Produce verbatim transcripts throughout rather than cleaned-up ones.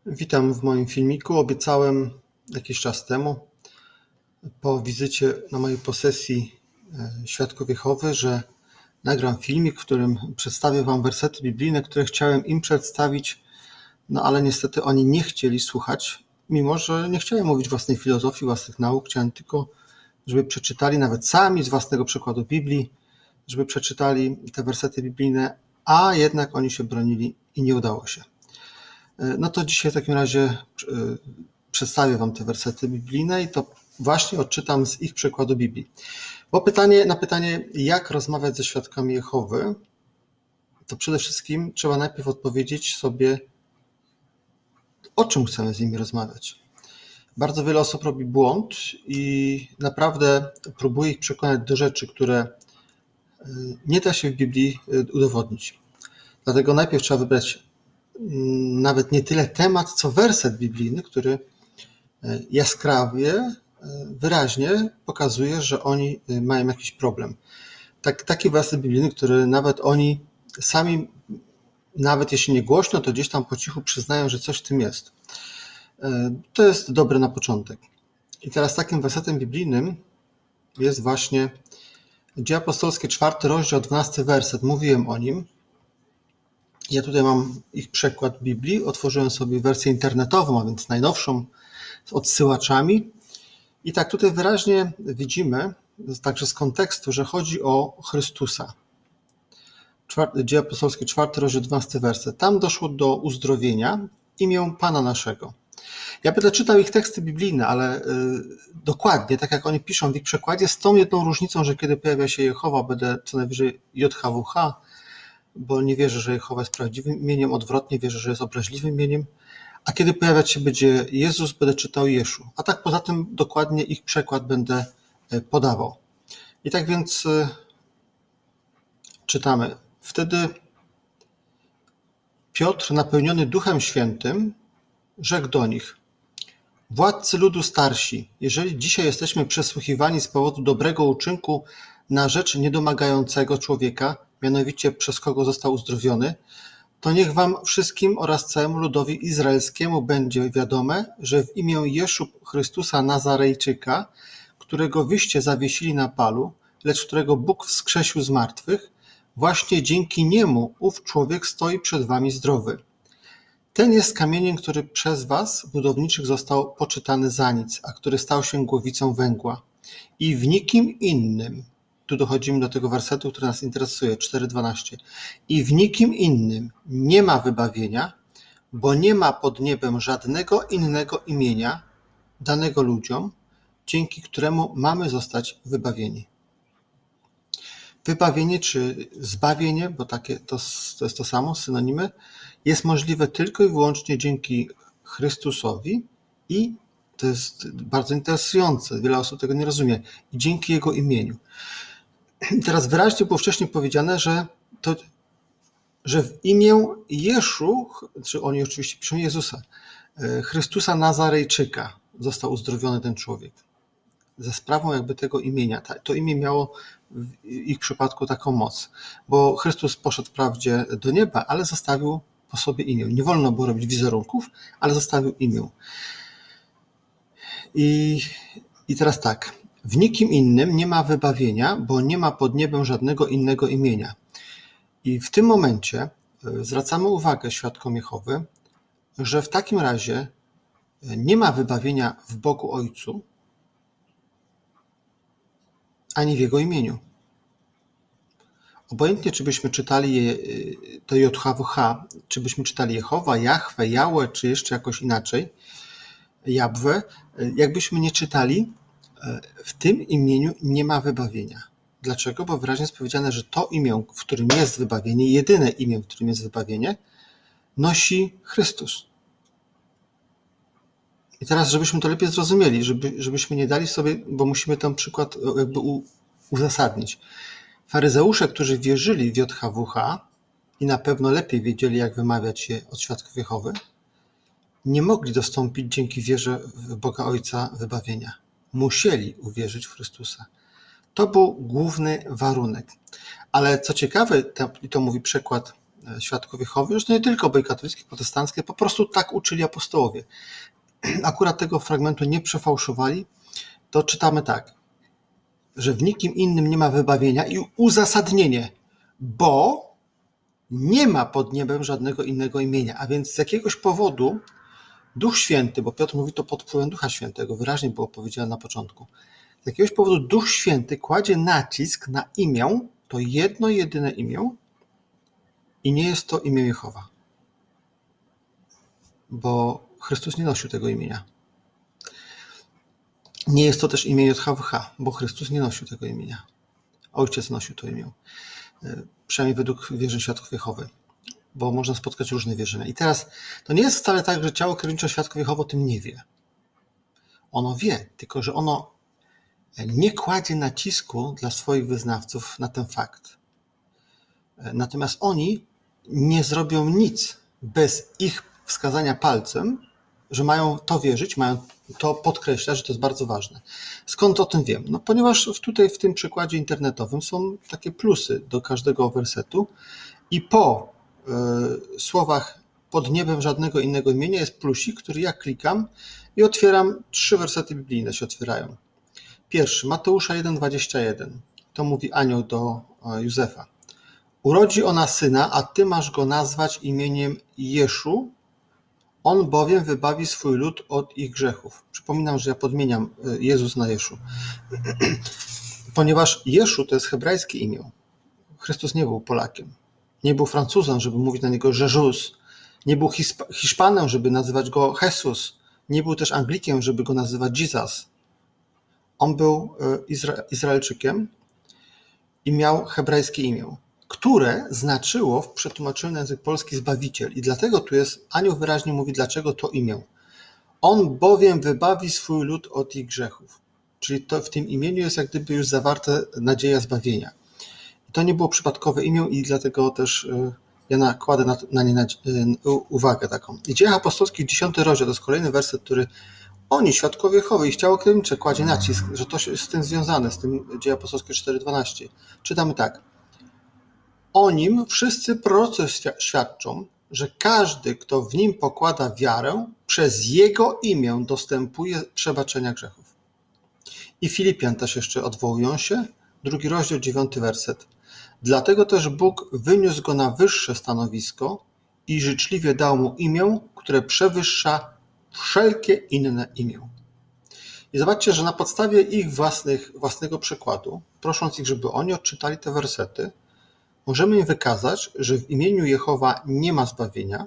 Witam w moim filmiku. Obiecałem jakiś czas temu po wizycie na mojej posesji Świadków Jehowy, że nagram filmik, w którym przedstawię Wam wersety biblijne, które chciałem im przedstawić, no ale niestety oni nie chcieli słuchać, mimo że nie chciałem mówić własnej filozofii, własnych nauk, chciałem tylko, żeby przeczytali nawet sami z własnego przykładu Biblii, żeby przeczytali te wersety biblijne, a jednak oni się bronili i nie udało się. No to dzisiaj w takim razie przedstawię Wam te wersety biblijne i to właśnie odczytam z ich przykładu Biblii. Bo pytanie, na pytanie, jak rozmawiać ze świadkami Jehowy, to przede wszystkim trzeba najpierw odpowiedzieć sobie, o czym chcemy z nimi rozmawiać. Bardzo wiele osób robi błąd i naprawdę próbuje ich przekonać do rzeczy, które nie da się w Biblii udowodnić. Dlatego najpierw trzeba wybrać nawet nie tyle temat, co werset biblijny, który jaskrawie, wyraźnie pokazuje, że oni mają jakiś problem. Tak, taki werset biblijny, który nawet oni sami, nawet jeśli nie głośno, to gdzieś tam po cichu przyznają, że coś w tym jest. To jest dobre na początek. I teraz takim wersetem biblijnym jest właśnie Dzieje Apostolskie, czwarty rozdział, dwunasty werset. Mówiłem o nim. Ja tutaj mam ich przekład Biblii. Otworzyłem sobie wersję internetową, a więc najnowszą, z odsyłaczami. I tak tutaj wyraźnie widzimy, także z kontekstu, że chodzi o Chrystusa. Dzieje Apostolskie, czwarty rozdział, dwunasty werset. Tam doszło do uzdrowienia imię Pana naszego. Ja będę czytał ich teksty biblijne, ale yy, dokładnie, tak jak oni piszą w ich przekładzie, z tą jedną różnicą, że kiedy pojawia się Jehowa, będę co najwyżej J H W H, bo nie wierzę, że Jehowa jest prawdziwym imieniem, odwrotnie wierzę, że jest obraźliwym imieniem. A kiedy pojawiać się będzie Jezus, będę czytał Jeszu. A tak poza tym dokładnie ich przekład będę podawał. I tak więc czytamy. Wtedy Piotr, napełniony Duchem Świętym, rzekł do nich: Władcy ludu starsi, jeżeli dzisiaj jesteśmy przesłuchiwani z powodu dobrego uczynku na rzecz niedomagającego człowieka, mianowicie przez kogo został uzdrowiony, to niech wam wszystkim oraz całemu ludowi izraelskiemu będzie wiadome, że w imię Jeszu Chrystusa Nazarejczyka, którego wyście zawiesili na palu, lecz którego Bóg wskrzesił z martwych, właśnie dzięki niemu ów człowiek stoi przed wami zdrowy. Ten jest kamieniem, który przez was, budowniczych, został poczytany za nic, a który stał się głowicą węgła. I w nikim innym, tu dochodzimy do tego wersetu, który nas interesuje, cztery dwanaście. I w nikim innym nie ma wybawienia, bo nie ma pod niebem żadnego innego imienia danego ludziom, dzięki któremu mamy zostać wybawieni. Wybawienie czy zbawienie, bo takie to, to jest to samo, synonimy, jest możliwe tylko i wyłącznie dzięki Chrystusowi i to jest bardzo interesujące, wiele osób tego nie rozumie, i dzięki Jego imieniu. Teraz wyraźnie było wcześniej powiedziane, że, to, że w imię Jeszu, czy oni oczywiście piszą Jezusa, Chrystusa Nazarejczyka został uzdrowiony ten człowiek. Ze sprawą jakby tego imienia. To imię miało w ich przypadku taką moc, bo Chrystus poszedł wprawdzie do nieba, ale zostawił po sobie imię. Nie wolno było robić wizerunków, ale zostawił imię. I, i teraz tak. W nikim innym nie ma wybawienia, bo nie ma pod niebem żadnego innego imienia. I w tym momencie zwracamy uwagę świadkom Jehowy, że w takim razie nie ma wybawienia w Bogu Ojcu, ani w Jego imieniu. Obojętnie, czy byśmy czytali je, to J H W H, czy byśmy czytali Jehowa, Jahwe, Jałe, czy jeszcze jakoś inaczej, Jabwe, jakbyśmy nie czytali, w tym imieniu nie ma wybawienia. Dlaczego? Bo wyraźnie jest powiedziane, że to imię, w którym jest wybawienie, jedyne imię, w którym jest wybawienie, nosi Chrystus. I teraz, żebyśmy to lepiej zrozumieli, żeby, żebyśmy nie dali sobie, bo musimy ten przykład jakby u, uzasadnić. Faryzeusze, którzy wierzyli w J H W H i na pewno lepiej wiedzieli, jak wymawiać je od świadków Jehowy, nie mogli dostąpić dzięki wierze w Boga Ojca wybawienia. Musieli uwierzyć w Chrystusa. To był główny warunek. Ale co ciekawe, i to mówi przekład Świadków Jehowy, zresztą nie tylko, bo i katolickie, protestanckie, po prostu tak uczyli apostołowie. Akurat tego fragmentu nie przefałszowali, to czytamy tak, że w nikim innym nie ma wybawienia i uzasadnienie, bo nie ma pod niebem żadnego innego imienia, a więc z jakiegoś powodu Duch Święty, bo Piotr mówi to pod wpływem Ducha Świętego, wyraźnie było powiedziane na początku, z jakiegoś powodu Duch Święty kładzie nacisk na imię, to jedno, jedyne imię i nie jest to imię Jehowa, bo Chrystus nie nosił tego imienia. Nie jest to też imię J H W H, bo Chrystus nie nosił tego imienia. Ojciec nosił to imię, przynajmniej według wierzeń Świadków Jehowy, bo można spotkać różne wierzenia. I teraz to nie jest wcale tak, że ciało kierownicze Świadków Jehowy o tym nie wie. Ono wie, tylko że ono nie kładzie nacisku dla swoich wyznawców na ten fakt. Natomiast oni nie zrobią nic bez ich wskazania palcem, że mają to wierzyć, mają to podkreślać, że to jest bardzo ważne. Skąd o tym wiem? No ponieważ tutaj w tym przykładzie internetowym są takie plusy do każdego wersetu i po y, słowach pod niebem żadnego innego imienia jest plusik, który ja klikam i otwieram, trzy wersety biblijne się otwierają. Pierwszy, Mateusza jeden, dwadzieścia jeden. To mówi anioł do Józefa. Urodzi ona syna, a ty masz go nazwać imieniem Jeszu, on bowiem wybawi swój lud od ich grzechów. Przypominam, że ja podmieniam Jezus na Jeszu. Ponieważ Jeszu to jest hebrajskie imię. Chrystus nie był Polakiem. Nie był Francuzem, żeby mówić na niego Jezus. Nie był Hiszpanem, żeby nazywać go Jesus. Nie był też Anglikiem, żeby go nazywać Jesus. On był Izra- Izraelczykiem i miał hebrajskie imię, które znaczyło w przetłumaczeniu na język polski Zbawiciel. I dlatego tu jest, anioł wyraźnie mówi, dlaczego to imię. On bowiem wybawi swój lud od ich grzechów. Czyli to w tym imieniu jest jak gdyby już zawarte nadzieja zbawienia. I to nie było przypadkowe imię i dlatego też ja nakładę na, na nie uwagę taką. I Dziejach Apostolskich, dziesiąty rozdział, to jest kolejny werset, który oni, Świadkowie Jehowy, ich ciało kierownicze kładzie nacisk, że to jest z tym związane, z tym Dzieje Apostolskie cztery dwanaście. Czytamy tak. O nim wszyscy prorocy świadczą, że każdy, kto w nim pokłada wiarę, przez jego imię dostępuje przebaczenia grzechów. I Filipian też jeszcze odwołują się, drugi rozdział, dziewiąty werset. Dlatego też Bóg wyniósł go na wyższe stanowisko i życzliwie dał mu imię, które przewyższa wszelkie inne imię. I zobaczcie, że na podstawie ich własnych, własnego przykładu, prosząc ich, żeby oni odczytali te wersety, możemy im wykazać, że w imieniu Jehowa nie ma zbawienia.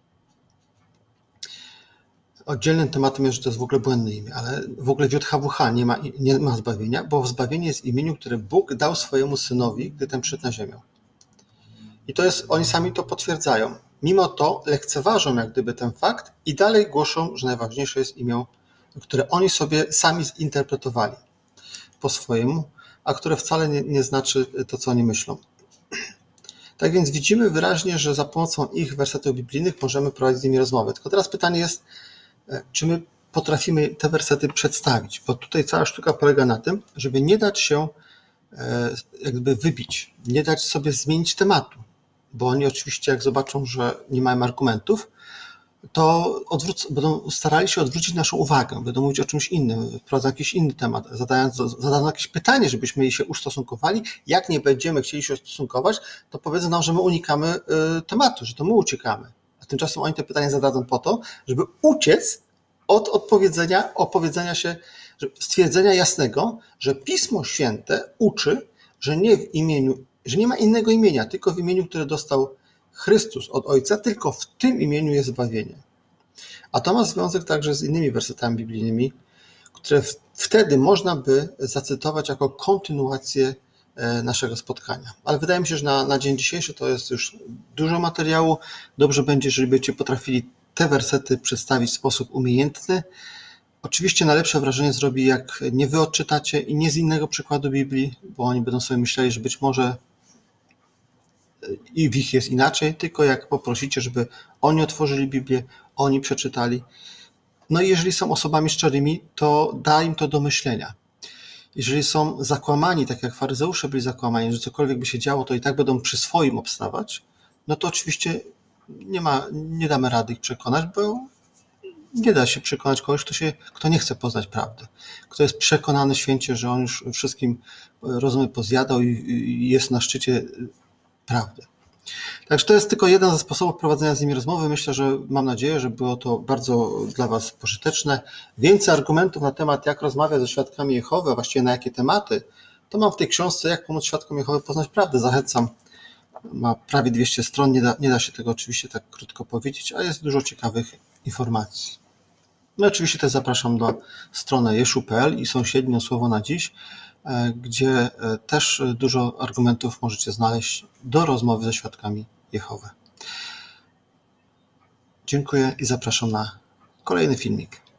Oddzielnym tematem jest, że to jest w ogóle błędne imię, ale w ogóle w J H W H nie ma, nie ma zbawienia, bo zbawienie jest w imieniu, które Bóg dał swojemu synowi, gdy ten przyszedł na ziemię. I to jest, oni sami to potwierdzają. Mimo to lekceważą jak gdyby ten fakt i dalej głoszą, że najważniejsze jest imię, które oni sobie sami zinterpretowali po swojemu, a które wcale nie, nie znaczy to, co oni myślą. Tak więc widzimy wyraźnie, że za pomocą ich wersetów biblijnych możemy prowadzić z nimi rozmowę. Tylko teraz pytanie jest, czy my potrafimy te wersety przedstawić, bo tutaj cała sztuka polega na tym, żeby nie dać się jakby wybić, nie dać sobie zmienić tematu, bo oni oczywiście jak zobaczą, że nie mają argumentów, to odwróc- będą starali się odwrócić naszą uwagę, będą mówić o czymś innym, wprowadzą jakiś inny temat, zadając, zadadzą jakieś pytanie, żebyśmy się ustosunkowali. Jak nie będziemy chcieli się ustosunkować, to powiedzą nam, że my unikamy y, tematu, że to my uciekamy. A tymczasem oni te pytania zadadzą po to, żeby uciec od odpowiedzenia, opowiedzenia się, stwierdzenia jasnego, że Pismo Święte uczy, że nie w imieniu, że nie ma innego imienia, tylko w imieniu, które dostał Chrystus od Ojca, tylko w tym imieniu jest zbawienie. A to ma związek także z innymi wersetami biblijnymi, które wtedy można by zacytować jako kontynuację naszego spotkania. Ale wydaje mi się, że na, na dzień dzisiejszy to jest już dużo materiału. Dobrze będzie, jeżeli będziecie potrafili te wersety przedstawić w sposób umiejętny. Oczywiście najlepsze wrażenie zrobi, jak nie wy odczytacie i nie z innego przykładu Biblii, bo oni będą sobie myśleli, że być może i w ich jest inaczej, tylko jak poprosicie, żeby oni otworzyli Biblię, oni przeczytali. No i jeżeli są osobami szczerymi, to da im to do myślenia. Jeżeli są zakłamani, tak jak faryzeusze byli zakłamani, że cokolwiek by się działo, to i tak będą przy swoim obstawać, no to oczywiście nie ma, nie damy rady ich przekonać, bo nie da się przekonać kogoś, kto, się, kto nie chce poznać prawdy, kto jest przekonany święcie, że on już wszystkim rozumy pozjadał i, i jest na szczycie prawdy. Także to jest tylko jeden ze sposobów prowadzenia z nimi rozmowy. Myślę, że mam nadzieję, że było to bardzo dla Was pożyteczne. Więcej argumentów na temat, jak rozmawiać ze świadkami Jehowy, a właściwie na jakie tematy, to mam w tej książce Jak pomóc świadkom Jehowy poznać prawdę. Zachęcam. Ma prawie dwieście stron, nie da, nie da się tego oczywiście tak krótko powiedzieć, a jest dużo ciekawych informacji. No oczywiście też zapraszam na stronę jeszu kropka pe el i sąsiednio Słowo na dziś, gdzie też dużo argumentów możecie znaleźć do rozmowy ze świadkami Jehowy. Dziękuję i zapraszam na kolejny filmik.